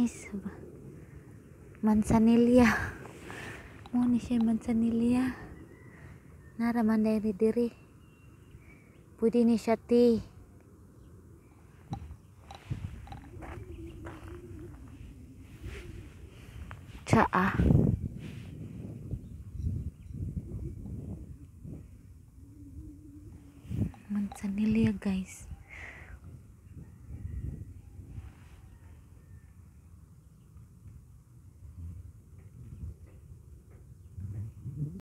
guys, mansanilya mo ni siya mansanilya nara man diri pwede ni siya tea tsaa mansanilya guys.